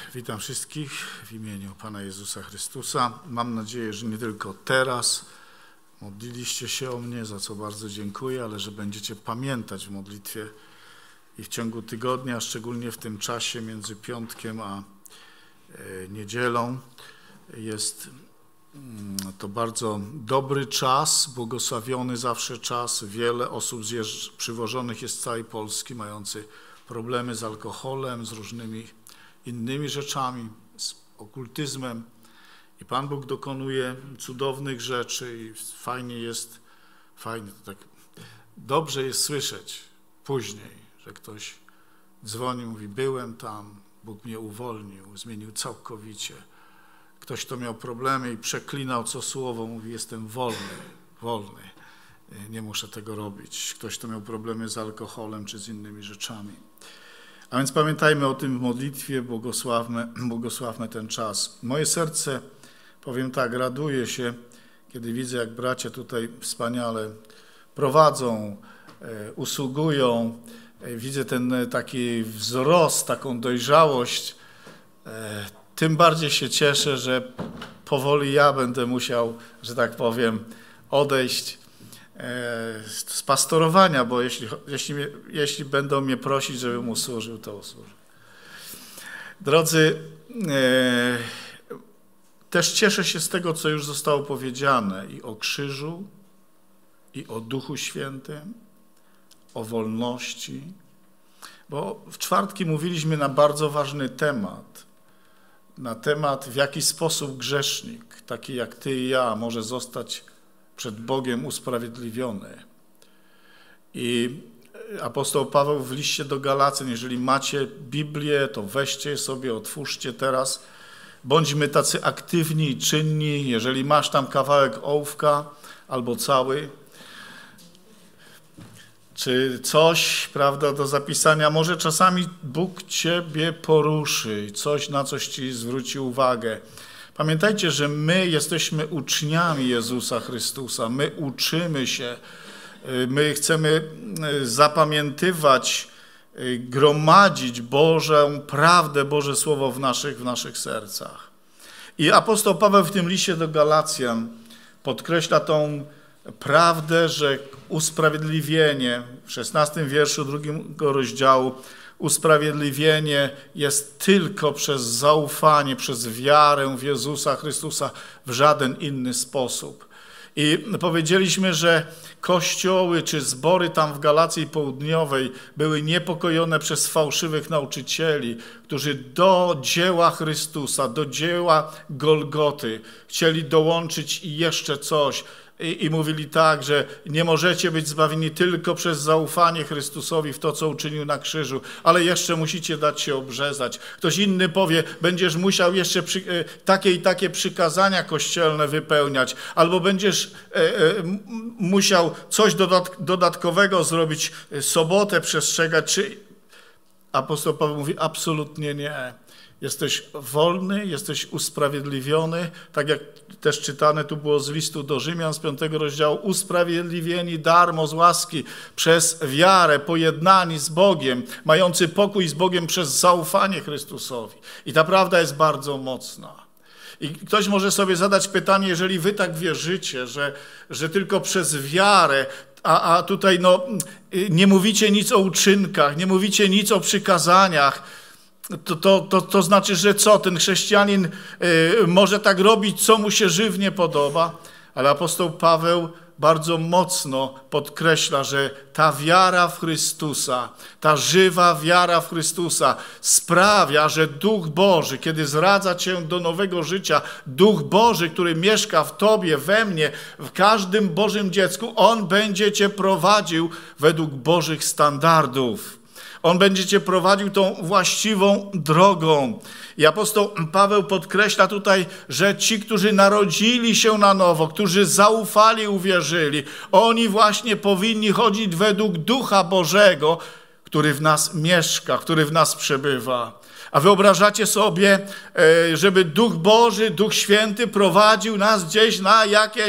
Witam wszystkich w imieniu Pana Jezusa Chrystusa. Mam nadzieję, że nie tylko teraz modliliście się o mnie, za co bardzo dziękuję, ale że będziecie pamiętać w modlitwie i w ciągu tygodnia, szczególnie w tym czasie między piątkiem a niedzielą. Jest to bardzo dobry czas, błogosławiony zawsze czas. Wiele osób przywożonych jest z całej Polski, mający problemy z alkoholem, z różnymi innymi rzeczami, z okultyzmem. I Pan Bóg dokonuje cudownych rzeczy i fajnie, to tak dobrze jest słyszeć później, że ktoś dzwoni, mówi: byłem tam, Bóg mnie uwolnił, zmienił całkowicie. Ktoś, kto miał problemy i przeklinał co słowo, mówi: jestem wolny, nie muszę tego robić. Ktoś, kto miał problemy z alkoholem czy z innymi rzeczami. A więc pamiętajmy o tym w modlitwie, błogosławmy ten czas. Moje serce, powiem tak, raduje się, kiedy widzę, jak bracia tutaj wspaniale prowadzą, usługują. Widzę ten taki wzrost, taką dojrzałość. Tym bardziej się cieszę, że powoli ja będę musiał, że tak powiem, odejść z pastorowania, bo jeśli będą mnie prosić, żebym usłużył, to usłużę. Drodzy, też cieszę się z tego, co już zostało powiedziane i o krzyżu, i o Duchu Świętym, o wolności, bo w czwartki mówiliśmy na bardzo ważny temat, w jaki sposób grzesznik, taki jak ty i ja, może zostać przed Bogiem usprawiedliwiony. I apostoł Paweł w liście do Galacjan: jeżeli macie Biblię, to weźcie sobie, otwórzcie teraz. Bądźmy tacy aktywni i czynni. Jeżeli masz tam kawałek ołówka albo cały, czy coś, prawda, do zapisania, może czasami Bóg ciebie poruszy, na coś ci zwróci uwagę. Pamiętajcie, że my jesteśmy uczniami Jezusa Chrystusa, my uczymy się, my chcemy zapamiętywać, gromadzić Bożą prawdę, Boże Słowo w naszych sercach. I apostoł Paweł w tym liście do Galacjan podkreśla tą prawdę, że usprawiedliwienie, w 16 wierszu 2 rozdziału, usprawiedliwienie jest tylko przez zaufanie, przez wiarę w Jezusa Chrystusa, w żaden inny sposób. I powiedzieliśmy, że kościoły czy zbory tam w Galacji Południowej były niepokojone przez fałszywych nauczycieli, którzy do dzieła Chrystusa, do dzieła Golgoty chcieli dołączyć i jeszcze coś. I mówili tak, że nie możecie być zbawieni tylko przez zaufanie Chrystusowi w to, co uczynił na krzyżu, ale jeszcze musicie dać się obrzezać. Ktoś inny powie: będziesz musiał jeszcze takie i takie przykazania kościelne wypełniać, albo będziesz musiał coś dodatkowego zrobić, sobotę przestrzegać. Apostoł Paweł mówi: absolutnie nie. Jesteś wolny, jesteś usprawiedliwiony, tak jak też czytane tu było z listu do Rzymian z 5 rozdziału, usprawiedliwieni darmo z łaski, przez wiarę, pojednani z Bogiem, mający pokój z Bogiem przez zaufanie Chrystusowi. I ta prawda jest bardzo mocna. I ktoś może sobie zadać pytanie, jeżeli wy tak wierzycie, że tylko przez wiarę, a tutaj nie mówicie nic o uczynkach, nie mówicie nic o przykazaniach, to znaczy, że co? Ten chrześcijanin może tak robić, co mu się żywnie podoba, ale apostoł Paweł bardzo mocno podkreśla, że ta wiara w Chrystusa, ta żywa wiara w Chrystusa sprawia, że Duch Boży, kiedy zradza cię do nowego życia, Duch Boży, który mieszka w tobie, we mnie, w każdym Bożym dziecku, On będzie cię prowadził według Bożych standardów. On będzie cię prowadził tą właściwą drogą. I apostoł Paweł podkreśla tutaj, że ci, którzy narodzili się na nowo, którzy zaufali, uwierzyli, oni właśnie powinni chodzić według Ducha Bożego, który w nas mieszka, który w nas przebywa. A wyobrażacie sobie, żeby Duch Boży, Duch Święty prowadził nas gdzieś na jakieś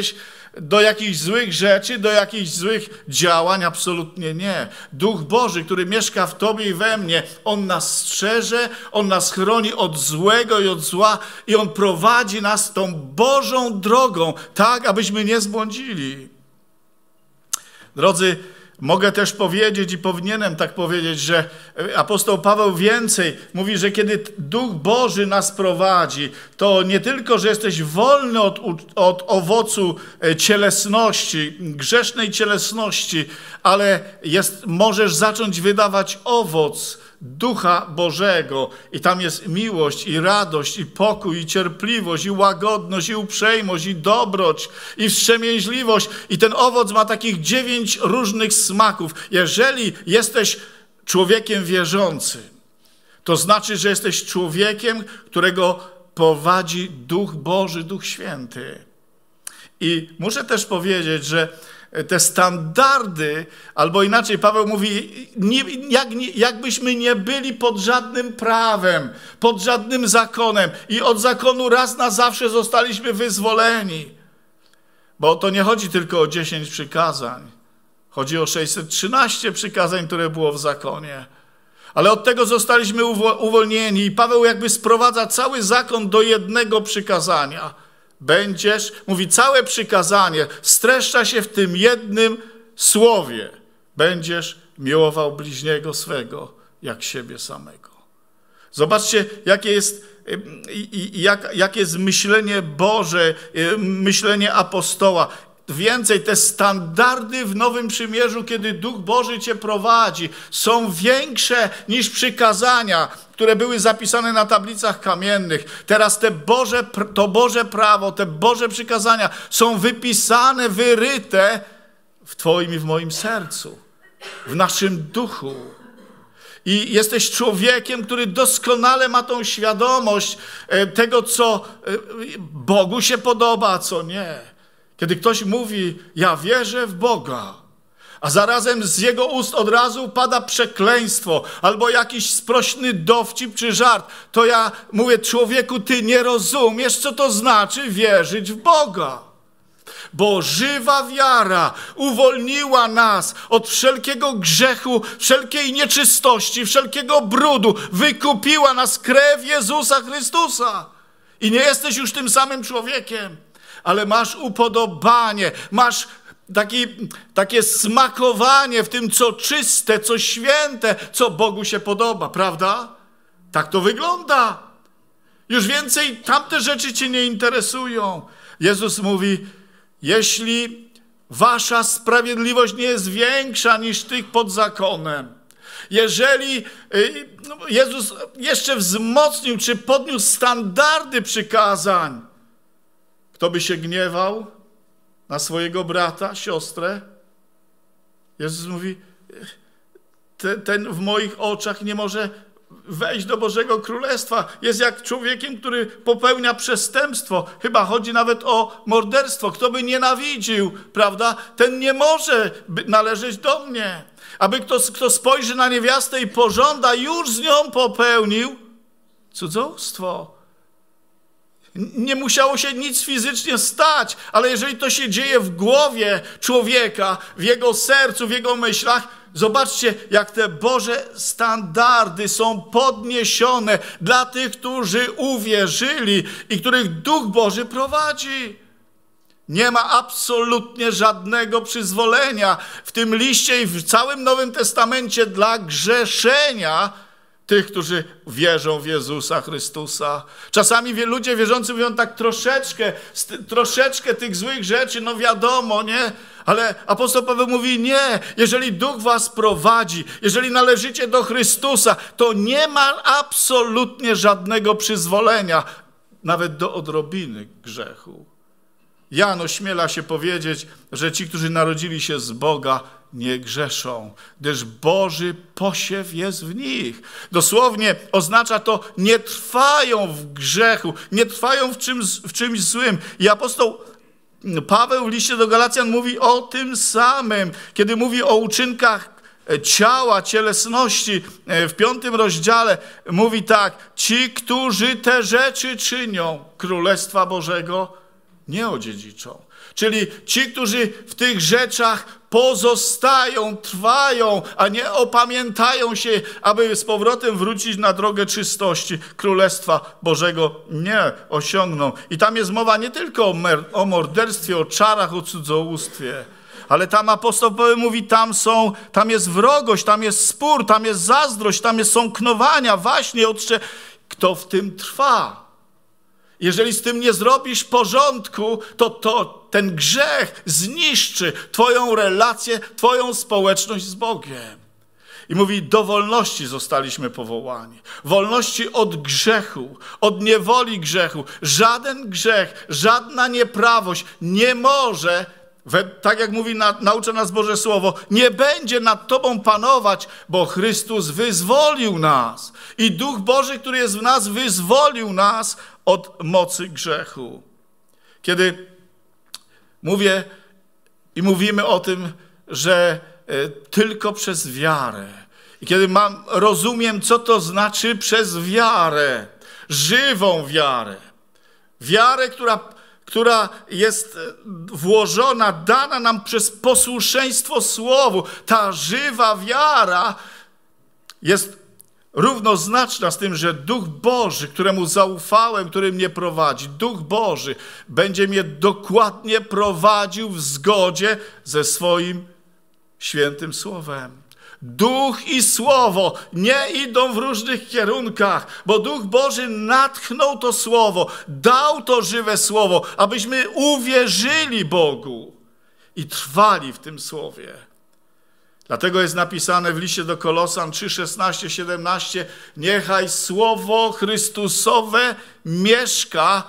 do jakichś złych rzeczy, do jakichś złych działań? Absolutnie nie. Duch Boży, który mieszka w tobie i we mnie, On nas strzeże, On nas chroni od złego i od zła i On prowadzi nas tą Bożą drogą, tak, abyśmy nie zbłądzili. Drodzy, mogę też powiedzieć i powinienem tak powiedzieć, że apostoł Paweł więcej mówi, że kiedy Duch Boży nas prowadzi, to nie tylko, że jesteś wolny od owocu cielesności, grzesznej cielesności, ale możesz zacząć wydawać owoc Ducha Bożego i tam jest miłość i radość i pokój i cierpliwość i łagodność i uprzejmość i dobroć i wstrzemięźliwość i ten owoc ma takich 9 różnych smaków. Jeżeli jesteś człowiekiem wierzącym, to znaczy, że jesteś człowiekiem, którego prowadzi Duch Boży, Duch Święty. I muszę też powiedzieć, że te standardy, albo inaczej Paweł mówi, jakbyśmy nie byli pod żadnym prawem, pod żadnym zakonem i od zakonu raz na zawsze zostaliśmy wyzwoleni. Bo to nie chodzi tylko o 10 przykazań. Chodzi o 613 przykazań, które było w zakonie. Ale od tego zostaliśmy uwolnieni i Paweł jakby sprowadza cały zakon do jednego przykazania. Mówi, całe przykazanie streszcza się w tym jednym słowie. Będziesz miłował bliźniego swego jak siebie samego. Zobaczcie, jakie jest myślenie Boże, myślenie apostoła. Więcej, te standardy w Nowym Przymierzu, kiedy Duch Boży cię prowadzi, są większe niż przykazania, które były zapisane na tablicach kamiennych. Teraz to Boże prawo, te Boże przykazania są wypisane, wyryte w twoim i w moim sercu, w naszym duchu. I jesteś człowiekiem, który doskonale ma tą świadomość tego, co Bogu się podoba, a co nie. Kiedy ktoś mówi, ja wierzę w Boga, a zarazem z jego ust od razu pada przekleństwo albo jakiś sprośny dowcip czy żart, to ja mówię, człowieku, ty nie rozumiesz, co to znaczy wierzyć w Boga. Bo żywa wiara uwolniła nas od wszelkiego grzechu, wszelkiej nieczystości, wszelkiego brudu. Wykupiła nas krew Jezusa Chrystusa. I nie jesteś już tym samym człowiekiem, ale masz upodobanie, masz takie smakowanie w tym, co czyste, co święte, co Bogu się podoba, prawda? Tak to wygląda. Już więcej tamte rzeczy cię nie interesują. Jezus mówi, jeśli wasza sprawiedliwość nie jest większa niż tych pod zakonem, jeżeli Jezus jeszcze wzmocnił czy podniósł standardy przykazań, kto by się gniewał na swojego brata, siostrę? Jezus mówi, ten w moich oczach nie może wejść do Bożego Królestwa. Jest jak człowiekiem, który popełnia przestępstwo. Chyba chodzi nawet o morderstwo. Kto by nienawidził, prawda? Ten nie może należeć do mnie. Aby kto spojrzy na niewiastę i pożąda, już z nią popełnił cudzołóstwo. Nie musiało się nic fizycznie stać, ale jeżeli to się dzieje w głowie człowieka, w jego sercu, w jego myślach, zobaczcie, jak te Boże standardy są podniesione dla tych, którzy uwierzyli i których Duch Boży prowadzi. Nie ma absolutnie żadnego przyzwolenia w tym liście i w całym Nowym Testamencie dla grzeszenia tych, którzy wierzą w Jezusa Chrystusa. Czasami ludzie wierzący mówią tak troszeczkę tych złych rzeczy, no wiadomo, nie? Ale apostoł Paweł mówi, nie, jeżeli Duch was prowadzi, jeżeli należycie do Chrystusa, to nie ma absolutnie żadnego przyzwolenia, nawet do odrobiny grzechu. Jan ośmiela się powiedzieć, że ci, którzy narodzili się z Boga, nie grzeszą, gdyż Boży posiew jest w nich. Dosłownie oznacza to, nie trwają w grzechu, nie trwają w czymś złym. I apostoł Paweł w liście do Galacjan mówi o tym samym, kiedy mówi o uczynkach ciała, cielesności. W 5 rozdziale mówi tak, ci, którzy te rzeczy czynią, Królestwa Bożego nie odziedziczą. Czyli ci, którzy w tych rzeczach pozostają, trwają, a nie opamiętają się, aby z powrotem wrócić na drogę czystości Królestwa Bożego, nie osiągną. I tam jest mowa nie tylko o morderstwie, o czarach, o cudzołóstwie, ale tam apostoł Paweł mówi, tam jest wrogość, tam jest spór, tam jest zazdrość, tam są knowania, waśnie, kto w tym trwa. Jeżeli z tym nie zrobisz porządku, to ten grzech zniszczy twoją relację, twoją społeczność z Bogiem. I mówi, do wolności zostaliśmy powołani. Wolności od grzechu, od niewoli grzechu. Żaden grzech, żadna nieprawość nie może, tak jak mówi, naucza nas Boże Słowo, nie będzie nad tobą panować, bo Chrystus wyzwolił nas. I Duch Boży, który jest w nas, wyzwolił nas od mocy grzechu. Kiedy mówię i mówimy o tym, że tylko przez wiarę. I kiedy rozumiem, co to znaczy przez wiarę, żywą wiarę. Wiarę, która jest włożona, dana nam przez posłuszeństwo Słowu. Ta żywa wiara jest równoznaczna z tym, że Duch Boży, któremu zaufałem, który mnie prowadzi, Duch Boży będzie mnie dokładnie prowadził w zgodzie ze swoim świętym Słowem. Duch i Słowo nie idą w różnych kierunkach, bo Duch Boży natchnął to Słowo, dał to żywe Słowo, abyśmy uwierzyli Bogu i trwali w tym Słowie. Dlatego jest napisane w liście do Kolosan 3, 16, 17, niechaj Słowo Chrystusowe mieszka,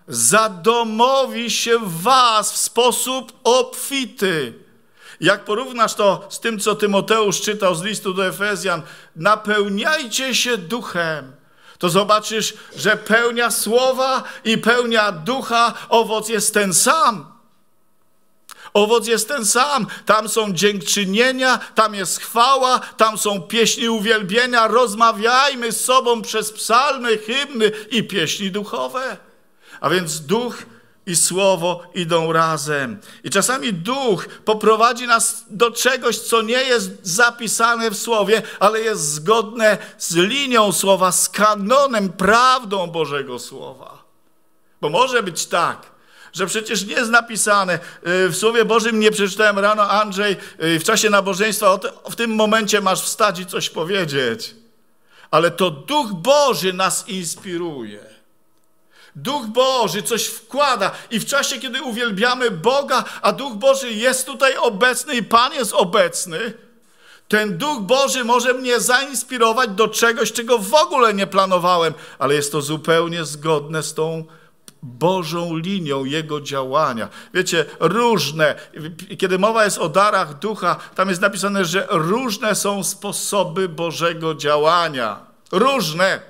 zadomowi się w was w sposób obfity. Jak porównasz to z tym, co Tymoteusz czytał z listu do Efezjan, napełniajcie się duchem, to zobaczysz, że pełnia Słowa i pełnia Ducha, owoc jest ten sam. Owoc jest ten sam. Tam są dziękczynienia, tam jest chwała, tam są pieśni uwielbienia. Rozmawiajmy z sobą przez psalmy, hymny i pieśni duchowe. A więc Duch i Słowo idą razem. I czasami Duch poprowadzi nas do czegoś, co nie jest zapisane w Słowie, ale jest zgodne z linią Słowa, z kanonem, prawdą Bożego Słowa. Bo może być tak, że przecież nie jest napisane, w Słowie Bożym nie przeczytałem rano, Andrzej, w czasie nabożeństwa, w tym momencie masz wstać i coś powiedzieć. Ale to Duch Boży nas inspiruje. Duch Boży coś wkłada i w czasie, kiedy uwielbiamy Boga, a Duch Boży jest tutaj obecny i Pan jest obecny, ten Duch Boży może mnie zainspirować do czegoś, czego w ogóle nie planowałem, ale jest to zupełnie zgodne z tą Bożą linią Jego działania. Wiecie, różne, kiedy mowa jest o darach Ducha, tam jest napisane, że różne są sposoby Bożego działania. Różne.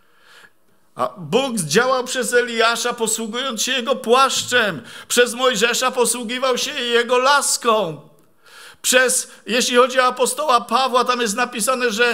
A Bóg działał przez Eliasza, posługując się jego płaszczem. Przez Mojżesza posługiwał się jego laską. Jeśli chodzi o apostoła Pawła, tam jest napisane, że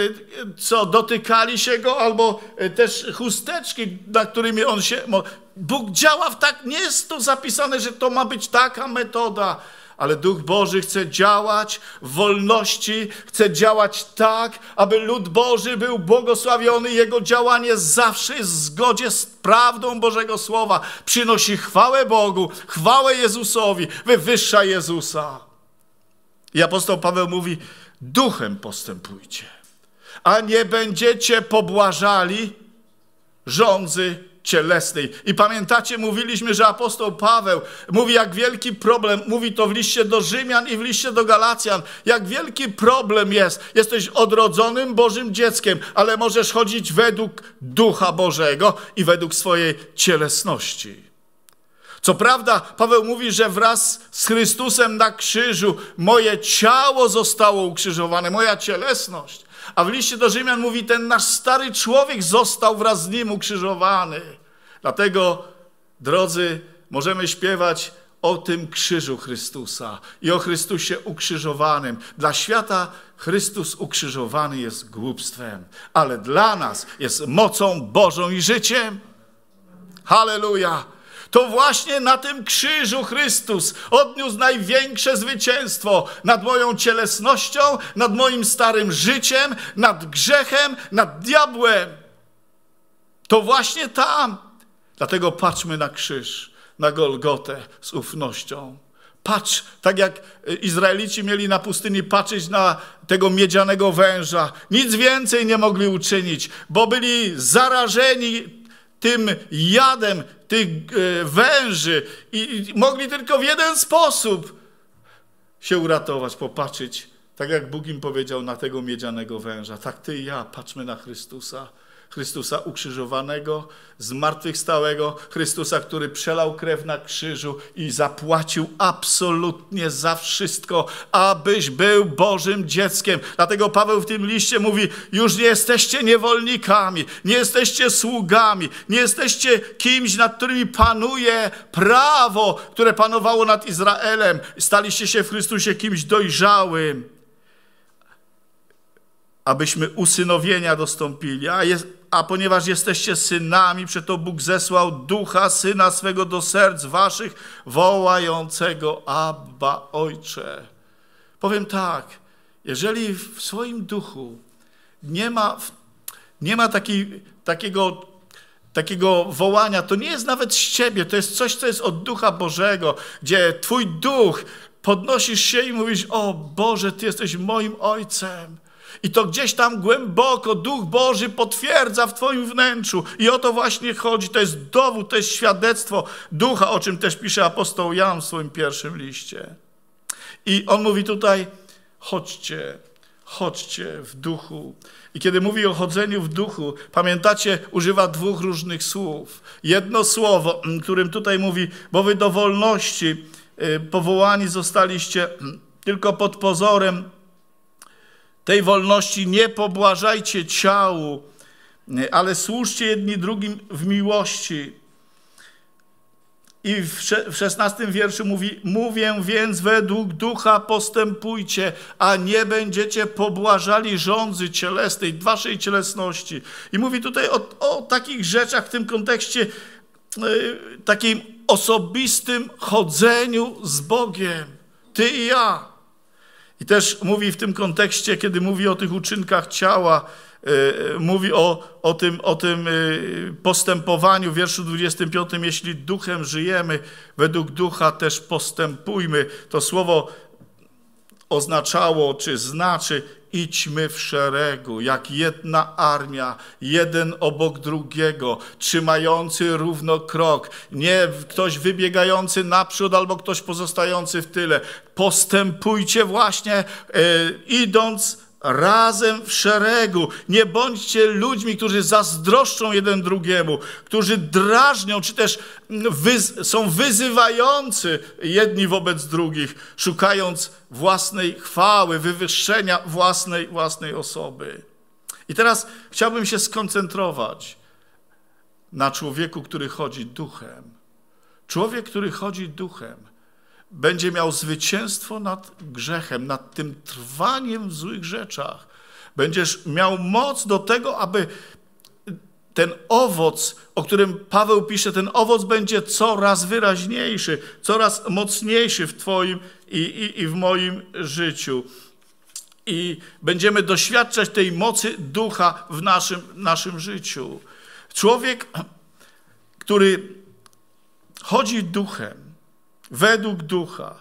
dotykali się go, albo też chusteczki, na którymi on się... Bóg działa nie jest to zapisane, że to ma być taka metoda, ale Duch Boży chce działać w wolności, chce działać tak, aby lud Boży był błogosławiony. Jego działanie zawsze jest w zgodzie z prawdą Bożego Słowa. Przynosi chwałę Bogu, chwałę Jezusowi, wywyższa Jezusa. I apostoł Paweł mówi, duchem postępujcie, a nie będziecie pobłażali żądzy cielesnej. I pamiętacie, mówiliśmy, że apostoł Paweł mówi, jak wielki problem, mówi to w liście do Rzymian i w liście do Galacjan, jak wielki problem jest. Jesteś odrodzonym Bożym dzieckiem, ale możesz chodzić według Ducha Bożego i według swojej cielesności. Co prawda, Paweł mówi, że wraz z Chrystusem na krzyżu moje ciało zostało ukrzyżowane, moja cielesność. A w liście do Rzymian mówi, ten nasz stary człowiek został wraz z nim ukrzyżowany. Dlatego, drodzy, możemy śpiewać o tym krzyżu Chrystusa i o Chrystusie ukrzyżowanym. Dla świata Chrystus ukrzyżowany jest głupstwem, ale dla nas jest mocą Bożą i życiem. Halleluja! To właśnie na tym krzyżu Chrystus odniósł największe zwycięstwo nad moją cielesnością, nad moim starym życiem, nad grzechem, nad diabłem. To właśnie tam. Dlatego patrzmy na krzyż, na Golgotę z ufnością. Patrz, tak jak Izraelici mieli na pustyni patrzeć na tego miedzianego węża. Nic więcej nie mogli uczynić, bo byli zarażeni tym jadem tych węży i mogli tylko w jeden sposób się uratować, popatrzeć, tak jak Bóg im powiedział, na tego miedzianego węża. Tak ty i ja patrzmy na Chrystusa. Chrystusa ukrzyżowanego, zmartwychwstałego, Chrystusa, który przelał krew na krzyżu i zapłacił absolutnie za wszystko, abyś był Bożym dzieckiem. Dlatego Paweł w tym liście mówi, już nie jesteście niewolnikami, nie jesteście sługami, nie jesteście kimś, nad którymi panuje prawo, które panowało nad Izraelem. Staliście się w Chrystusie kimś dojrzałym, abyśmy usynowienia dostąpili. A ponieważ jesteście synami, przeto Bóg zesłał Ducha Syna swego do serc waszych, wołającego Abba, Ojcze. Powiem tak, jeżeli w swoim duchu nie ma takiego wołania, to nie jest nawet z ciebie, to jest coś, co jest od Ducha Bożego, gdzie twój duch podnosisz się i mówisz, o Boże, Ty jesteś moim Ojcem. I to gdzieś tam głęboko Duch Boży potwierdza w twoim wnętrzu. I o to właśnie chodzi. To jest dowód, to jest świadectwo Ducha, o czym też pisze apostoł Jan w swoim pierwszym liście. I on mówi tutaj, chodźcie w duchu. I kiedy mówi o chodzeniu w duchu, pamiętacie, używa dwóch różnych słów. Jedno słowo, którym tutaj mówi, bo wy do wolności powołani zostaliście tylko pod pozorem tej wolności, nie pobłażajcie ciału, ale służcie jedni drugim w miłości. I w 16 wierszu mówi, mówię więc według ducha postępujcie, a nie będziecie pobłażali żądzy cielesnej, waszej cielesności. I mówi tutaj o takich rzeczach w tym kontekście, takim osobistym chodzeniu z Bogiem. Ty i ja. I też mówi w tym kontekście, kiedy mówi o tych uczynkach ciała, mówi o tym postępowaniu w wierszu 25, jeśli duchem żyjemy, według ducha też postępujmy. To słowo oznaczało, czy znaczy, idźmy w szeregu, jak jedna armia, jeden obok drugiego, trzymający równo krok, nie ktoś wybiegający naprzód albo ktoś pozostający w tyle. Postępujcie właśnie, idąc razem w szeregu. Nie bądźcie ludźmi, którzy zazdroszczą jeden drugiemu, którzy drażnią, czy też są wyzywający jedni wobec drugich, szukając własnej chwały, wywyższenia własnej osoby. I teraz chciałbym się skoncentrować na człowieku, który chodzi duchem. Człowiek, który chodzi duchem, będzie miał zwycięstwo nad grzechem, nad tym trwaniem w złych rzeczach. Będziesz miał moc do tego, aby ten owoc, o którym Paweł pisze, ten owoc będzie coraz wyraźniejszy, coraz mocniejszy w twoim i w moim życiu. I będziemy doświadczać tej mocy ducha w naszym życiu. Człowiek, który chodzi duchem, według ducha.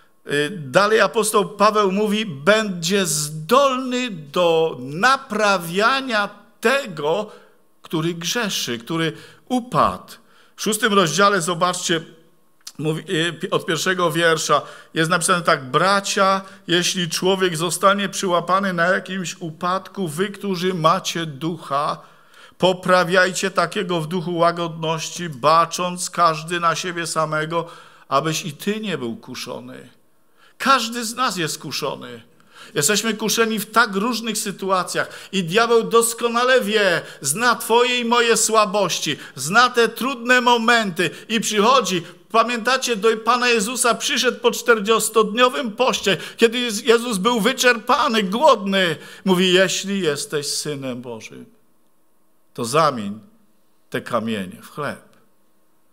Dalej apostoł Paweł mówi, będzie zdolny do naprawiania tego, który grzeszy, który upadł. W 6 rozdziale, zobaczcie, mówi, od 1 wiersza jest napisane tak, bracia, jeśli człowiek zostanie przyłapany na jakimś upadku, wy, którzy macie ducha, poprawiajcie takiego w duchu łagodności, bacząc każdy na siebie samego, abyś i ty nie był kuszony. Każdy z nas jest kuszony. Jesteśmy kuszeni w tak różnych sytuacjach i diabeł doskonale wie, zna twoje i moje słabości, zna te trudne momenty i przychodzi. Pamiętacie, do Pana Jezusa przyszedł po 40-dniowym poście, kiedy Jezus był wyczerpany, głodny. Mówi, jeśli jesteś Synem Bożym, to zamień te kamienie w chleb.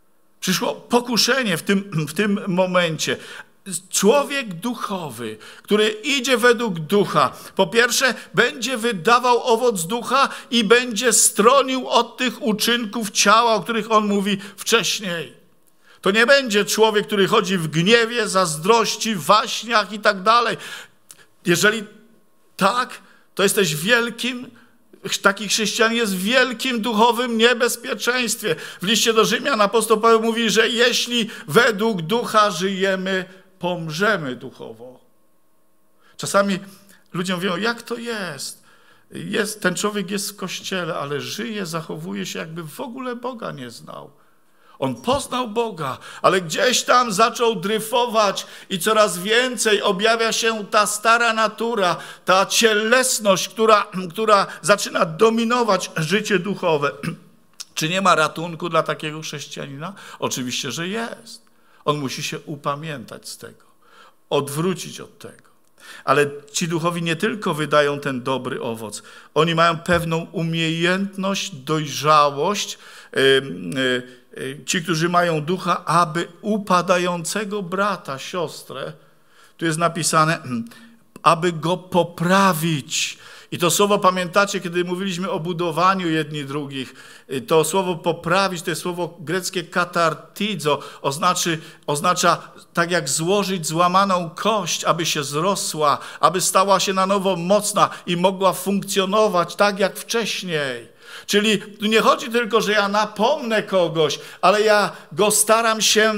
Przyszło pokuszenie w tym momencie. Człowiek duchowy, który idzie według ducha, po pierwsze będzie wydawał owoc ducha i będzie stronił od tych uczynków ciała, o których on mówi wcześniej. To nie będzie człowiek, który chodzi w gniewie, zazdrości, waśniach i tak dalej. Jeżeli tak, to jesteś wielkim, taki chrześcijanin jest w wielkim duchowym niebezpieczeństwie. W liście do Rzymian apostoł Paweł mówi, że jeśli według ducha żyjemy, pomrzemy duchowo. Czasami ludzie mówią, jak to jest? Ten człowiek jest w kościele, ale żyje, zachowuje się, jakby w ogóle Boga nie znał. On poznał Boga, ale gdzieś tam zaczął dryfować i coraz więcej objawia się ta stara natura, ta cielesność, która zaczyna dominować życie duchowe. Czy nie ma ratunku dla takiego chrześcijanina? Oczywiście, że jest. On musi się upamiętać z tego, odwrócić od tego. Ale ci duchowi nie tylko wydają ten dobry owoc, oni mają pewną umiejętność, dojrzałość, ci, którzy mają ducha, aby upadającego brata, siostrę, tu jest napisane, aby go poprawić. I to słowo pamiętacie, kiedy mówiliśmy o budowaniu jedni drugich, to słowo poprawić, to jest słowo greckie katartizo, oznacza tak jak złożyć złamaną kość, aby się zrosła, aby stała się na nowo mocna i mogła funkcjonować tak jak wcześniej. Czyli tu nie chodzi tylko, że ja napomnę kogoś, ale ja go staram się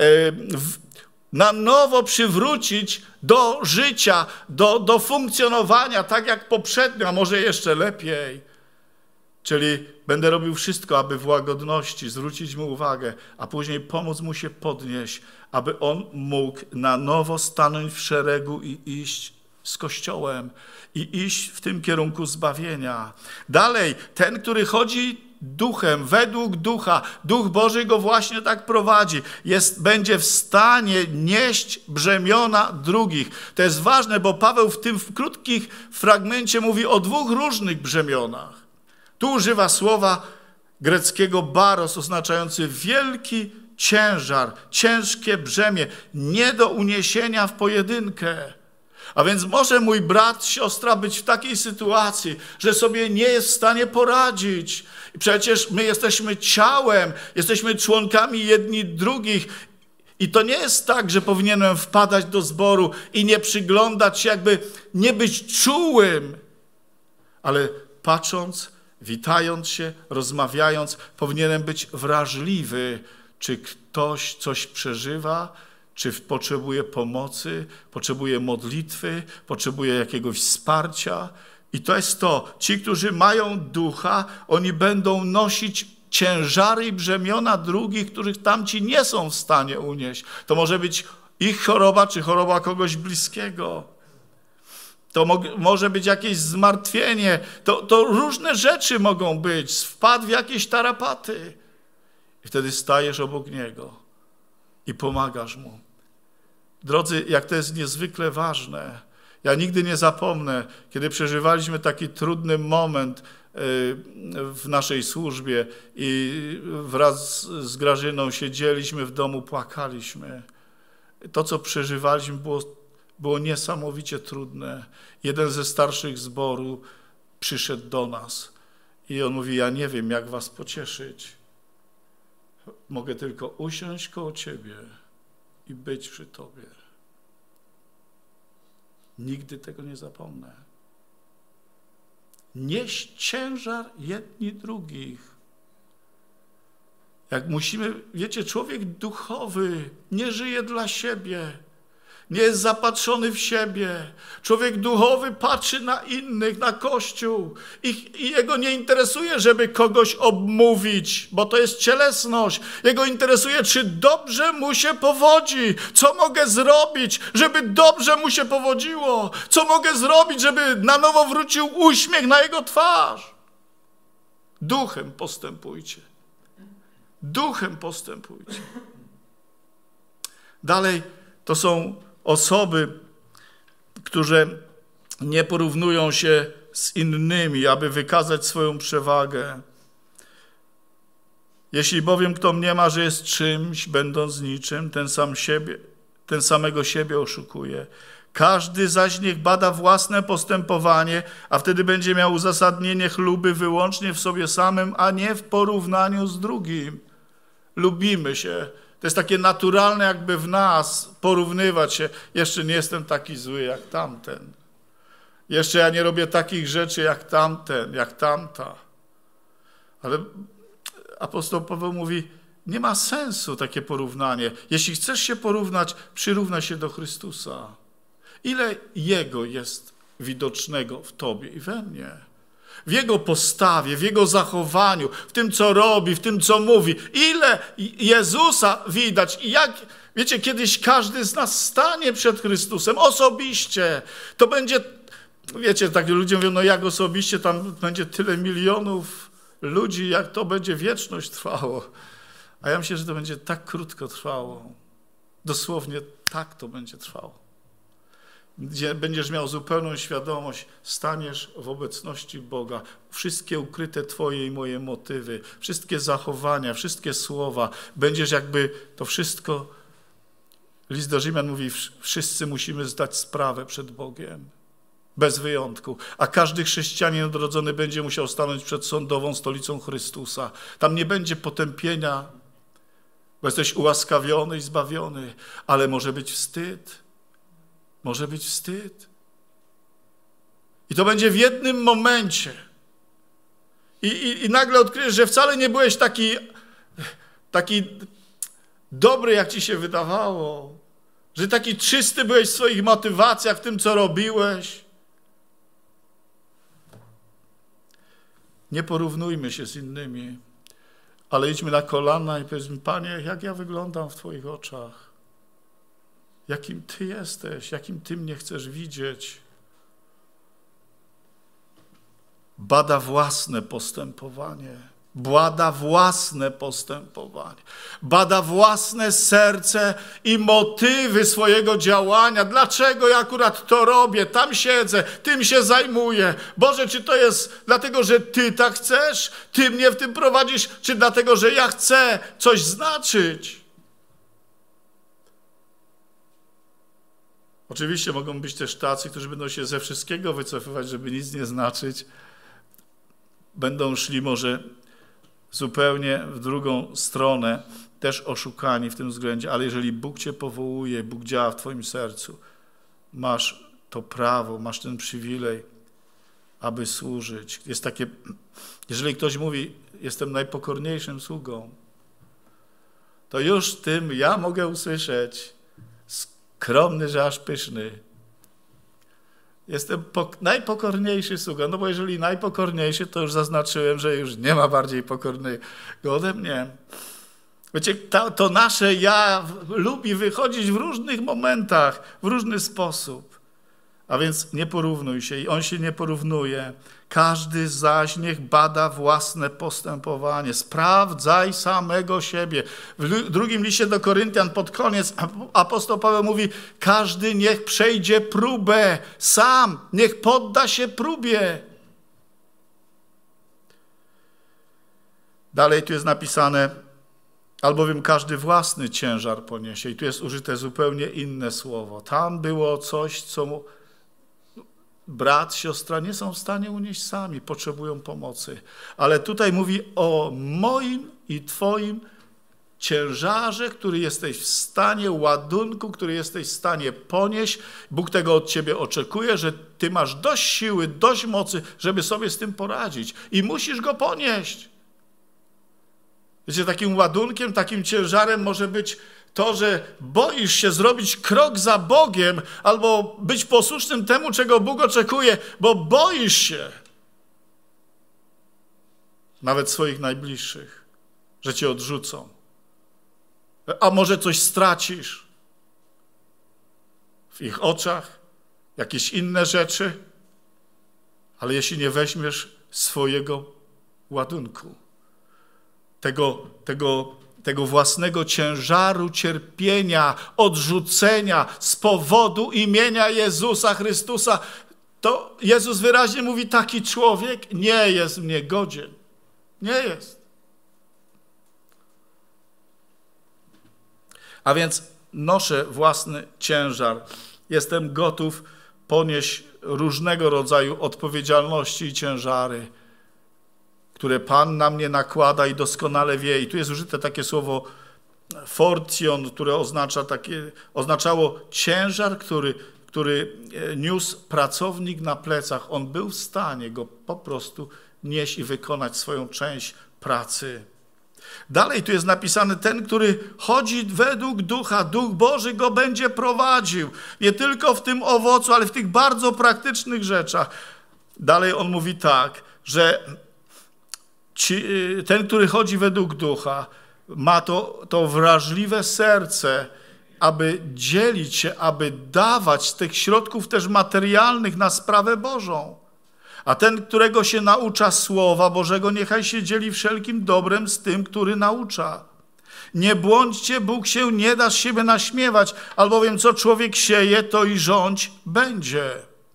na nowo przywrócić do życia, do funkcjonowania, tak jak poprzednio, a może jeszcze lepiej. Czyli będę robił wszystko, aby w łagodności zwrócić mu uwagę, a później pomóc mu się podnieść, aby on mógł na nowo stanąć w szeregu i iść z Kościołem i iść w tym kierunku zbawienia. Dalej, ten, który chodzi duchem, według ducha, Duch Boży go właśnie tak prowadzi, będzie w stanie nieść brzemiona drugich. To jest ważne, bo Paweł w tym krótkim fragmencie mówi o dwóch różnych brzemionach. Tu używa słowa greckiego baros, oznaczający wielki ciężar, ciężkie brzemię, nie do uniesienia w pojedynkę. A więc może mój brat, siostra być w takiej sytuacji, że sobie nie jest w stanie poradzić. Przecież my jesteśmy ciałem, jesteśmy członkami jedni drugich. I to nie jest tak, że powinienem wpadać do zboru i nie przyglądać się, jakby nie być czułym. Ale patrząc, witając się, rozmawiając, powinienem być wrażliwy, czy ktoś coś przeżywa, czy potrzebuje pomocy, potrzebuje modlitwy, potrzebuje jakiegoś wsparcia. I to jest to. Ci, którzy mają ducha, oni będą nosić ciężary i brzemiona drugich, których tamci nie są w stanie unieść. To może być ich choroba, czy choroba kogoś bliskiego. To może być jakieś zmartwienie. To różne rzeczy mogą być. Wpadł w jakieś tarapaty. I wtedy stajesz obok niego i pomagasz mu. Drodzy, jak to jest niezwykle ważne. Ja nigdy nie zapomnę, kiedy przeżywaliśmy taki trudny moment w naszej służbie i wraz z Grażyną siedzieliśmy w domu, płakaliśmy. To, co przeżywaliśmy, było niesamowicie trudne. Jeden ze starszych zboru przyszedł do nas i on mówi, ja nie wiem, jak was pocieszyć. Mogę tylko usiąść koło ciebie i być przy tobie. Nigdy tego nie zapomnę. Nieść ciężar jedni drugich. Jak musimy, wiecie, człowiek duchowy nie żyje dla siebie. Nie jest zapatrzony w siebie. Człowiek duchowy patrzy na innych, na Kościół i jego nie interesuje, żeby kogoś obmówić, bo to jest cielesność. Jego interesuje, czy dobrze mu się powodzi. Co mogę zrobić, żeby dobrze mu się powodziło? Co mogę zrobić, żeby na nowo wrócił uśmiech na jego twarz? Duchem postępujcie. Duchem postępujcie. Dalej, to są osoby, które nie porównują się z innymi, aby wykazać swoją przewagę. Jeśli bowiem kto mniema, że jest czymś, będąc niczym, ten samego siebie oszukuje. Każdy zaś niech bada własne postępowanie, a wtedy będzie miał uzasadnienie chluby wyłącznie w sobie samym, a nie w porównaniu z drugim. Lubimy się. To jest takie naturalne jakby w nas porównywać się. Jeszcze nie jestem taki zły jak tamten. Jeszcze ja nie robię takich rzeczy jak tamten, jak tamta. Ale apostoł Paweł mówi, nie ma sensu takie porównanie. Jeśli chcesz się porównać, przyrównaj się do Chrystusa. Ile Jego jest widocznego w tobie i we mnie? W Jego postawie, w Jego zachowaniu, w tym, co robi, w tym, co mówi. Ile Jezusa widać. I jak, wiecie, kiedyś każdy z nas stanie przed Chrystusem osobiście. To będzie, wiecie, tak ludzie mówią, no jak osobiście, tam będzie tyle milionów ludzi, jak to będzie wieczność trwało. A ja myślę, że to będzie tak krótko trwało. Dosłownie tak to będzie trwało. Gdzie będziesz miał zupełną świadomość, staniesz w obecności Boga. Wszystkie ukryte twoje i moje motywy, wszystkie zachowania, wszystkie słowa. Będziesz jakby to wszystko, list do Rzymian mówi, wszyscy musimy zdać sprawę przed Bogiem. Bez wyjątku. A każdy chrześcijanin odrodzony będzie musiał stanąć przed sądową stolicą Chrystusa. Tam nie będzie potępienia, bo jesteś ułaskawiony i zbawiony, ale może być wstyd. Może być wstyd. I to będzie w jednym momencie. I nagle odkryjesz, że wcale nie byłeś taki dobry, jak ci się wydawało. Że taki czysty byłeś w swoich motywacjach, w tym, co robiłeś. Nie porównujmy się z innymi, ale idźmy na kolana i powiedzmy, Panie, jak ja wyglądam w Twoich oczach? Jakim Ty jesteś, jakim Ty mnie chcesz widzieć. Bada własne postępowanie. Bada własne postępowanie. Bada własne serce i motywy swojego działania. Dlaczego ja akurat to robię? Tam siedzę, tym się zajmuję. Boże, czy to jest dlatego, że Ty tak chcesz? Ty mnie w tym prowadzisz? Czy dlatego, że ja chcę coś znaczyć? Oczywiście mogą być też tacy, którzy będą się ze wszystkiego wycofywać, żeby nic nie znaczyć. Będą szli może zupełnie w drugą stronę, też oszukani w tym względzie, ale jeżeli Bóg cię powołuje, Bóg działa w twoim sercu, masz to prawo, masz ten przywilej, aby służyć. Jest takie, jeżeli ktoś mówi, jestem najpokorniejszym sługą, to już tym ja mogę usłyszeć, skromny, że aż pyszny. Jestem najpokorniejszy sługa, no bo jeżeli najpokorniejszy, to już zaznaczyłem, że już nie ma bardziej pokornego ode mnie. Wiecie, to nasze ja lubi wychodzić w różnych momentach, w różny sposób. A więc nie porównuj się i on się nie porównuje. Każdy zaś niech bada własne postępowanie. Sprawdzaj samego siebie. W drugim liście do Koryntian pod koniec apostoł Paweł mówi, każdy niech przejdzie próbę sam, niech podda się próbie. Dalej tu jest napisane, albowiem każdy własny ciężar poniesie. I tu jest użyte zupełnie inne słowo. Tam było coś, co brat, siostra nie są w stanie unieść sami, potrzebują pomocy. Ale tutaj mówi o moim i twoim ciężarze, który jesteś w stanie, ładunku, który jesteś w stanie ponieść. Bóg tego od ciebie oczekuje, że ty masz dość siły, dość mocy, żeby sobie z tym poradzić. I musisz go ponieść. Wiecie, takim ładunkiem, takim ciężarem może być to, że boisz się zrobić krok za Bogiem albo być posłusznym temu, czego Bóg oczekuje, bo boisz się nawet swoich najbliższych, że cię odrzucą. A może coś stracisz w ich oczach, jakieś inne rzeczy, ale jeśli nie weźmiesz swojego ładunku, tego własnego ciężaru cierpienia, odrzucenia z powodu imienia Jezusa Chrystusa, to Jezus wyraźnie mówi, taki człowiek nie jest mnie godzien. Nie jest. A więc noszę własny ciężar. Jestem gotów ponieść różnego rodzaju odpowiedzialności i ciężary, które Pan na mnie nakłada i doskonale wie. I tu jest użyte takie słowo fortion, które oznaczało ciężar, który niósł pracownik na plecach. On był w stanie go po prostu nieść i wykonać swoją część pracy. Dalej tu jest napisane, ten, który chodzi według Ducha, Duch Boży go będzie prowadził. Nie tylko w tym owocu, ale w tych bardzo praktycznych rzeczach. Dalej on mówi tak, że ten, który chodzi według Ducha, ma to wrażliwe serce, aby dzielić się, aby dawać z tych środków też materialnych na sprawę Bożą. A ten, którego się naucza Słowa Bożego, niechaj się dzieli wszelkim dobrem z tym, który naucza. Nie błądźcie, Bóg się nie da z siebie naśmiewać, albowiem co człowiek sieje, to i rządź będzie.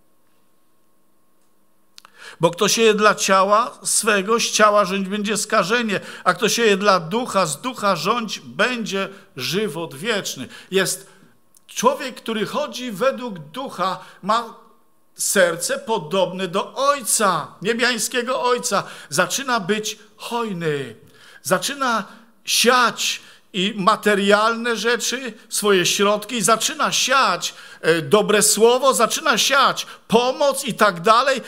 Bo kto sieje dla ciała swego, z ciała rządź będzie skażenie, a kto sieje dla ducha, z ducha rządź będzie żywot wieczny. Jest człowiek, który chodzi według ducha, ma serce podobne do Ojca, niebiańskiego Ojca. Zaczyna być hojny, zaczyna siać i materialne rzeczy, swoje środki, zaczyna siać dobre słowo, zaczyna siać pomoc i tak dalej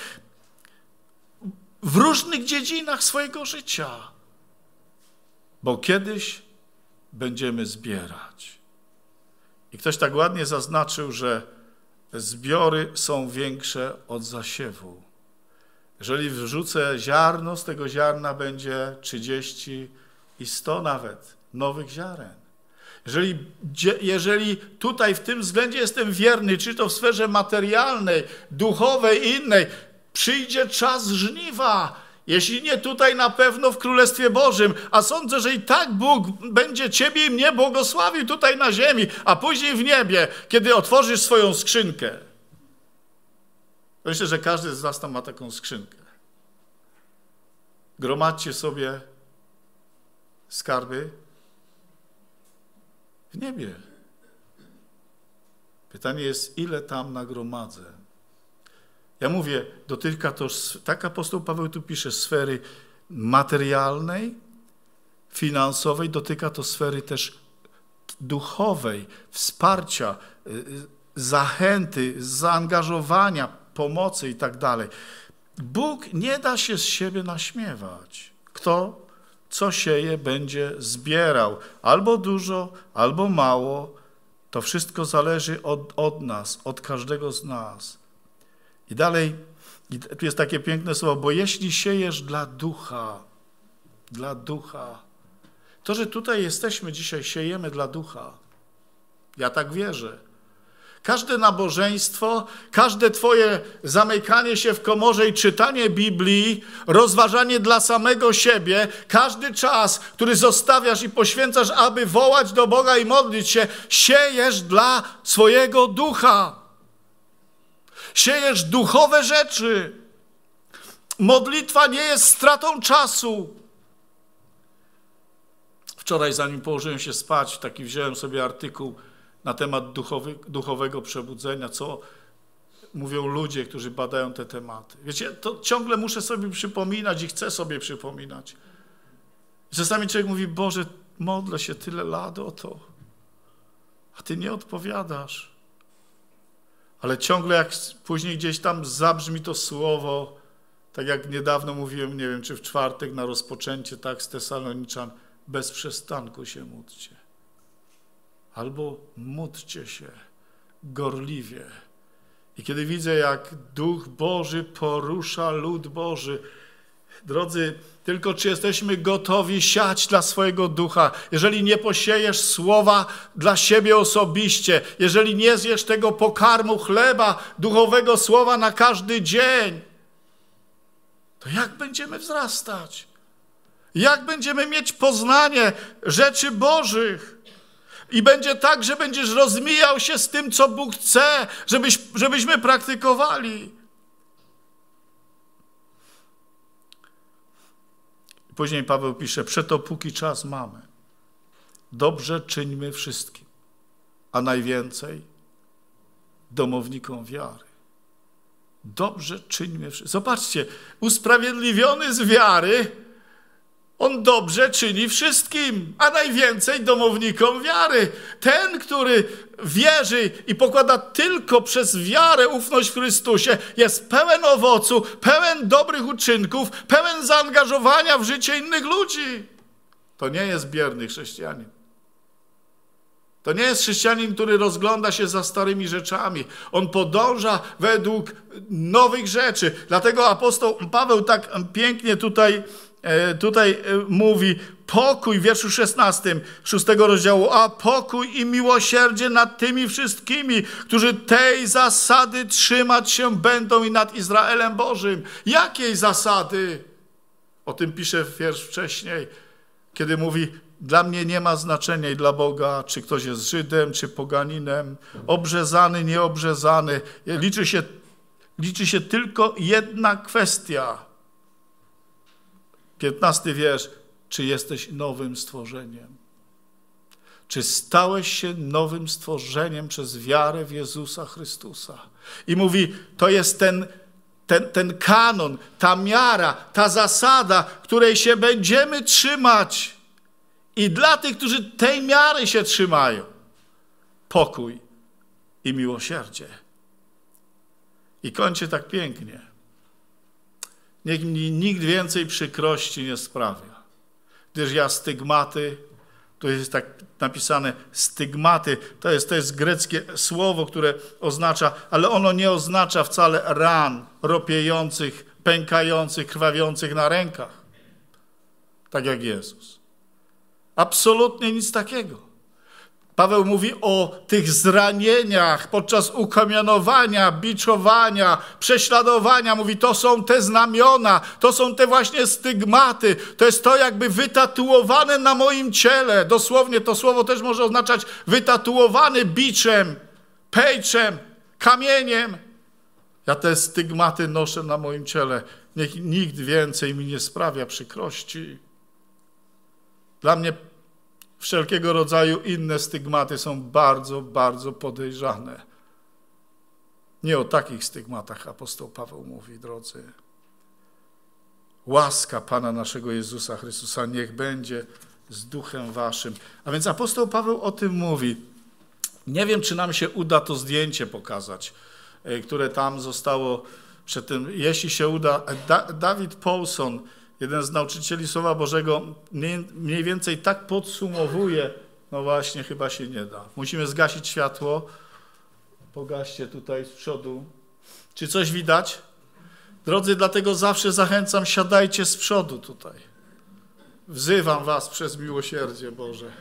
w różnych dziedzinach swojego życia. Bo kiedyś będziemy zbierać. I ktoś tak ładnie zaznaczył, że zbiory są większe od zasiewu. Jeżeli wrzucę ziarno, z tego ziarna będzie 30 i 100 nawet nowych ziaren. Jeżeli tutaj w tym względzie jestem wierny, czy to w sferze materialnej, duchowej, innej, przyjdzie czas żniwa. Jeśli nie tutaj, na pewno w Królestwie Bożym. A sądzę, że i tak Bóg będzie ciebie i mnie błogosławił tutaj na ziemi, a później w niebie, kiedy otworzysz swoją skrzynkę. Myślę, że każdy z nas tam ma taką skrzynkę. Gromadźcie sobie skarby w niebie. Pytanie jest, ile tam nagromadzę? Ja mówię, dotyka to, tak apostoł Paweł tu pisze, sfery materialnej, finansowej, dotyka to sfery też duchowej, wsparcia, zachęty, zaangażowania, pomocy i tak dalej. Bóg nie da się z siebie naśmiewać. Kto co sieje, będzie zbierał. Albo dużo, albo mało. To wszystko zależy od nas, od każdego z nas. I dalej, tu jest takie piękne słowo, bo jeśli siejesz dla ducha, to, że tutaj jesteśmy dzisiaj, siejemy dla ducha. Ja tak wierzę. Każde nabożeństwo, każde twoje zamykanie się w komorze i czytanie Biblii, rozważanie dla samego siebie, każdy czas, który zostawiasz i poświęcasz, aby wołać do Boga i modlić się, siejesz dla swojego ducha. Siejesz duchowe rzeczy. Modlitwa nie jest stratą czasu. Wczoraj, zanim położyłem się spać, taki wziąłem sobie artykuł na temat duchowego przebudzenia, co mówią ludzie, którzy badają te tematy. Wiecie, to ciągle muszę sobie przypominać i chcę sobie przypominać. Czasami człowiek mówi, Boże, modlę się tyle lat o to, a Ty nie odpowiadasz. Ale ciągle jak później gdzieś tam zabrzmi to słowo, tak jak niedawno mówiłem, nie wiem, czy w czwartek na rozpoczęcie, tak, z Tesaloniczan, bez przestanku się módlcie. Albo módlcie się gorliwie. I kiedy widzę, jak Duch Boży porusza lud Boży, drodzy, tylko czy jesteśmy gotowi siać dla swojego ducha? Jeżeli nie posiejesz słowa dla siebie osobiście, jeżeli nie zjesz tego pokarmu chleba, duchowego słowa na każdy dzień, to jak będziemy wzrastać? Jak będziemy mieć poznanie rzeczy Bożych? I będzie tak, że będziesz rozmijał się z tym, co Bóg chce, żebyśmy praktykowali. Później Paweł pisze, przeto póki czas mamy, dobrze czyńmy wszystkim. a najwięcej domownikom wiary. Dobrze czyńmy wszystko. Zobaczcie, usprawiedliwiony z wiary, on dobrze czyni wszystkim, a najwięcej domownikom wiary. Ten, który wierzy i pokłada tylko przez wiarę ufność w Chrystusie, jest pełen owocu, pełen dobrych uczynków, pełen zaangażowania w życie innych ludzi. To nie jest bierny chrześcijanin. To nie jest chrześcijanin, który rozgląda się za starymi rzeczami. On podąża według nowych rzeczy. Dlatego apostoł Paweł tak pięknie tutaj mówi, pokój w wierszu 16, 6 rozdziału, a pokój i miłosierdzie nad tymi wszystkimi, którzy tej zasady trzymać się będą i nad Izraelem Bożym. Jakiej zasady? O tym pisze wiersz wcześniej, kiedy mówi, dla mnie nie ma znaczenia i dla Boga, czy ktoś jest Żydem, czy poganinem, obrzezany, nieobrzezany. Liczy się tylko jedna kwestia. 15 wiersz. Czy jesteś nowym stworzeniem? Czy stałeś się nowym stworzeniem przez wiarę w Jezusa Chrystusa? I mówi, to jest ten kanon, ta miara, ta zasada, której się będziemy trzymać. I dla tych, którzy tej miary się trzymają, pokój i miłosierdzie. I kończy tak pięknie. Niech mi nikt więcej przykrości nie sprawia, gdyż ja stygmaty, tu jest tak napisane stygmaty, to jest greckie słowo, które oznacza, ale ono nie oznacza wcale ran ropiejących, pękających, krwawiących na rękach, tak jak Jezus. Absolutnie nic takiego. Paweł mówi o tych zranieniach podczas ukamienowania, biczowania, prześladowania. Mówi, to są te znamiona, to są te właśnie stygmaty. To jest to jakby wytatuowane na moim ciele. Dosłownie to słowo też może oznaczać wytatuowany biczem, pejczem, kamieniem. Ja te stygmaty noszę na moim ciele. Niech nikt więcej mi nie sprawia przykrości. Dla mnie wszelkiego rodzaju inne stygmaty są bardzo, bardzo podejrzane. Nie o takich stygmatach apostoł Paweł mówi, drodzy. Łaska Pana naszego Jezusa Chrystusa niech będzie z duchem waszym. A więc apostoł Paweł o tym mówi. Nie wiem, czy nam się uda to zdjęcie pokazać, które tam zostało przed tym. Jeśli się uda, David Paulson, jeden z nauczycieli Słowa Bożego, mniej więcej tak podsumowuje, no właśnie, chyba się nie da. Musimy zgasić światło. Pogaście tutaj z przodu. Czy coś widać? Drodzy, dlatego zawsze zachęcam, siadajcie z przodu tutaj. Wzywam was przez miłosierdzie Boże.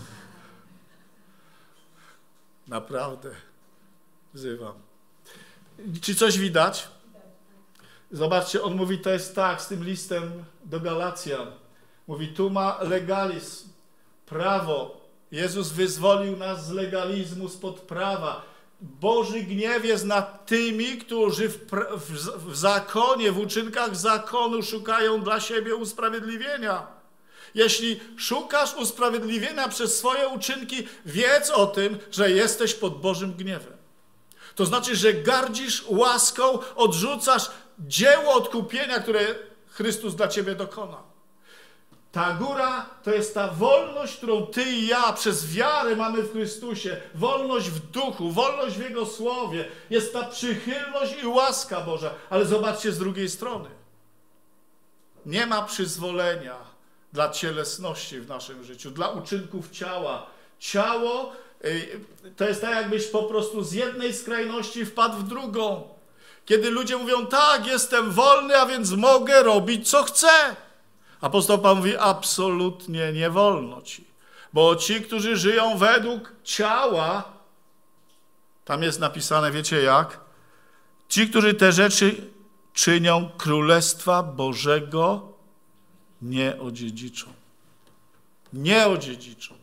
Naprawdę. Wzywam. Czy coś widać? Zobaczcie, on mówi, to jest tak z tym listem do Galacjan. Mówi, tu ma legalizm, prawo. Jezus wyzwolił nas z legalizmu, spod prawa. Boży gniew jest nad tymi, którzy w zakonie, w uczynkach zakonu szukają dla siebie usprawiedliwienia. Jeśli szukasz usprawiedliwienia przez swoje uczynki, wiedz o tym, że jesteś pod Bożym gniewem. To znaczy, że gardzisz łaską, odrzucasz dzieło odkupienia, które Chrystus dla ciebie dokonał. Ta góra to jest ta wolność, którą ty i ja przez wiarę mamy w Chrystusie. Wolność w duchu, wolność w Jego Słowie. Jest ta przychylność i łaska Boża. Ale zobaczcie z drugiej strony. Nie ma przyzwolenia dla cielesności w naszym życiu, dla uczynków ciała. Ciało to jest tak, jakbyś po prostu z jednej skrajności wpadł w drugą. Kiedy ludzie mówią, tak, jestem wolny, a więc mogę robić, co chcę. Apostoł Paweł mówi, absolutnie nie wolno ci. Bo ci, którzy żyją według ciała, tam jest napisane, wiecie jak? Ci, którzy te rzeczy czynią, Królestwa Bożego nie odziedziczą. Nie odziedziczą.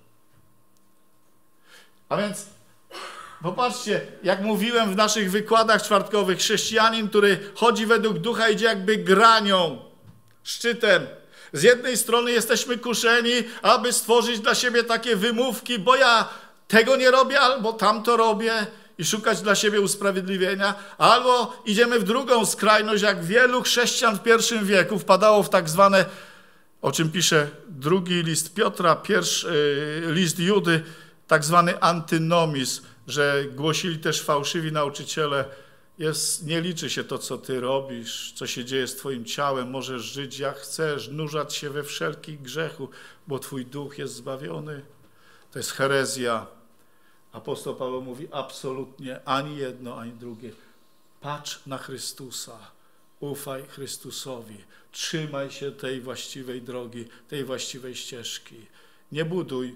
A więc popatrzcie, jak mówiłem w naszych wykładach czwartkowych, chrześcijanin, który chodzi według ducha, idzie jakby granią, szczytem. Z jednej strony jesteśmy kuszeni, aby stworzyć dla siebie takie wymówki, bo ja tego nie robię, albo tamto robię i szukać dla siebie usprawiedliwienia, albo idziemy w drugą skrajność, jak wielu chrześcijan w I wieku wpadało w tak zwane, o czym pisze drugi list Piotra, pierwszy list Judy, tak zwany antynomizm, że głosili też fałszywi nauczyciele, nie liczy się to, co ty robisz, co się dzieje z twoim ciałem, możesz żyć jak chcesz, nurzać się we wszelkim grzechu, bo twój duch jest zbawiony. To jest herezja. Apostoł Paweł mówi absolutnie ani jedno, ani drugie. Patrz na Chrystusa, ufaj Chrystusowi, trzymaj się tej właściwej drogi, tej właściwej ścieżki. Nie buduj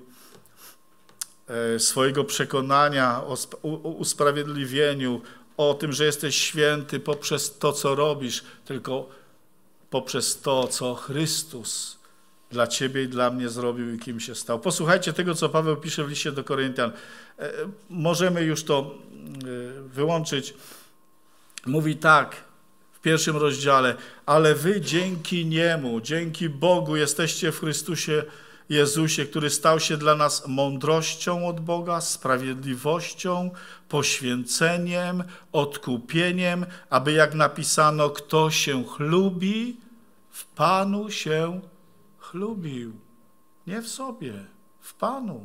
swojego przekonania o usprawiedliwieniu, o tym, że jesteś święty poprzez to, co robisz, tylko poprzez to, co Chrystus dla ciebie i dla mnie zrobił i kim się stał. Posłuchajcie tego, co Paweł pisze w liście do Koryntian. Możemy już to wyłączyć. Mówi tak w 1 rozdziale, ale wy dzięki Niemu, dzięki Bogu jesteście w Chrystusie Jezusie, który stał się dla nas mądrością od Boga, sprawiedliwością, poświęceniem, odkupieniem, aby jak napisano, kto się chlubi, w Panu się chlubił. Nie w sobie, w Panu.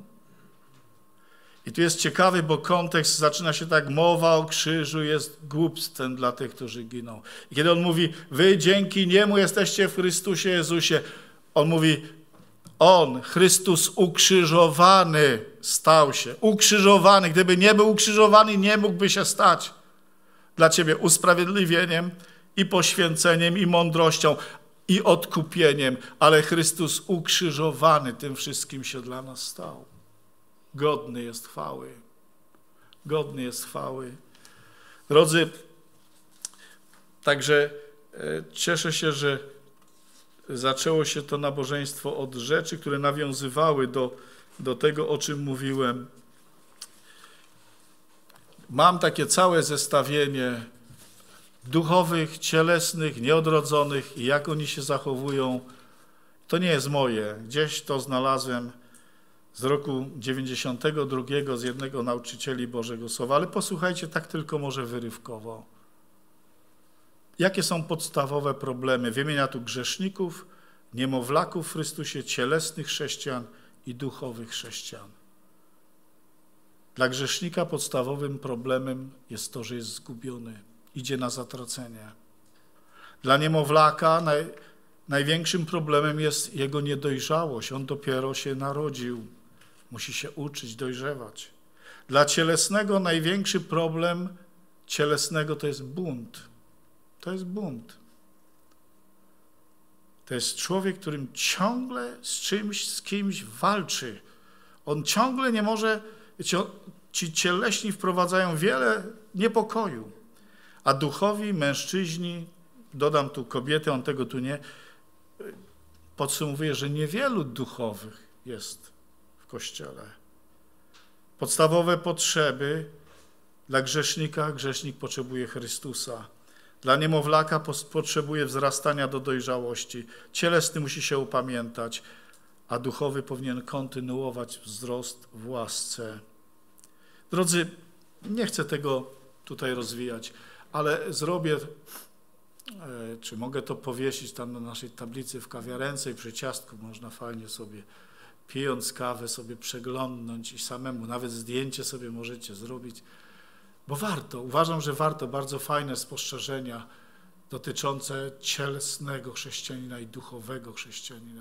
I tu jest ciekawy, bo kontekst zaczyna się tak, mowa o krzyżu jest głupstwem dla tych, którzy giną. I kiedy on mówi, wy dzięki Niemu jesteście w Chrystusie Jezusie, on mówi, On, Chrystus ukrzyżowany stał się. Ukrzyżowany. Gdyby nie był ukrzyżowany, nie mógłby się stać dla ciebie usprawiedliwieniem i poświęceniem i mądrością i odkupieniem. Ale Chrystus ukrzyżowany tym wszystkim się dla nas stał. Godny jest chwały. Godny jest chwały. Drodzy, także cieszę się, że zaczęło się to nabożeństwo od rzeczy, które nawiązywały do tego, o czym mówiłem. Mam takie całe zestawienie duchowych, cielesnych, nieodrodzonych i jak oni się zachowują. To nie jest moje. Gdzieś to znalazłem z roku 92 z jednego nauczycieli Bożego Słowa. Ale posłuchajcie tak tylko może wyrywkowo. Jakie są podstawowe problemy? Wymienia tu grzeszników, niemowlaków w Chrystusie, cielesnych chrześcijan i duchowych chrześcijan. Dla grzesznika podstawowym problemem jest to, że jest zgubiony, idzie na zatracenie. Dla niemowlaka największym problemem jest jego niedojrzałość. On dopiero się narodził, musi się uczyć, dojrzewać. Dla cielesnego największy problem cielesnego to jest bunt. To jest bunt. To jest człowiek, którym ciągle z kimś walczy. On ciągle nie może, ci cieleśni wprowadzają wiele niepokoju, a duchowi, mężczyźni, dodam tu kobiety, on tego tu nie, podsumowuję, że niewielu duchowych jest w Kościele. Podstawowe potrzeby dla grzesznika, grzesznik potrzebuje Chrystusa. Dla niemowlaka potrzebuje wzrastania do dojrzałości. Cielesny musi się upamiętać, a duchowy powinien kontynuować wzrost w łasce. Drodzy, nie chcę tego tutaj rozwijać, ale zrobię, czy mogę to powiesić tam na naszej tablicy w kawiarence i przy ciastku można fajnie sobie, pijąc kawę, sobie przeglądnąć i samemu, nawet zdjęcie sobie możecie zrobić. Bo warto, uważam, że warto, bardzo fajne spostrzeżenia dotyczące cielesnego chrześcijanina i duchowego chrześcijanina.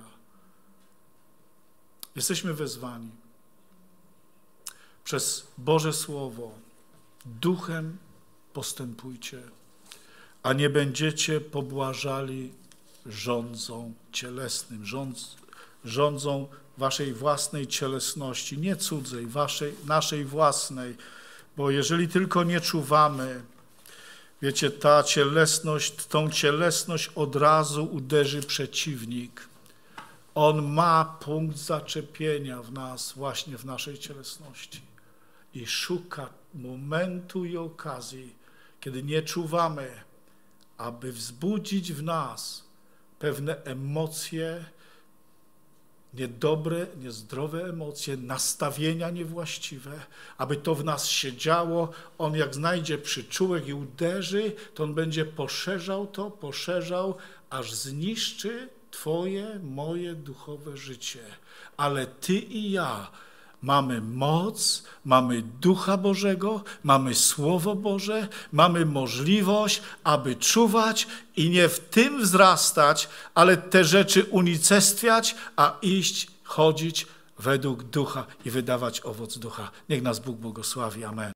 Jesteśmy wezwani przez Boże Słowo, duchem postępujcie, a nie będziecie pobłażali rządzom cielesnym, rządzą waszej własnej cielesności, nie cudzej, naszej własnej. Bo jeżeli tylko nie czuwamy, wiecie, tą cielesność od razu uderzy przeciwnik. On ma punkt zaczepienia w nas, właśnie w naszej cielesności. I szuka momentu i okazji, kiedy nie czuwamy, aby wzbudzić w nas pewne emocje niedobre, niezdrowe emocje, nastawienia niewłaściwe, aby to w nas się działo. On jak znajdzie przyczółek i uderzy, to on będzie poszerzał, aż zniszczy twoje, moje duchowe życie. Ale ty i ja mamy moc, mamy Ducha Bożego, mamy Słowo Boże, mamy możliwość, aby czuwać i nie w tym wzrastać, ale te rzeczy unicestwiać, a iść, chodzić według Ducha i wydawać owoc Ducha. Niech nas Bóg błogosławi. Amen.